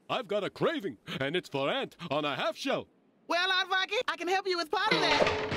I've got a craving, and it's for ant on a half shell. Well, Aardvark, I can help you with part of that.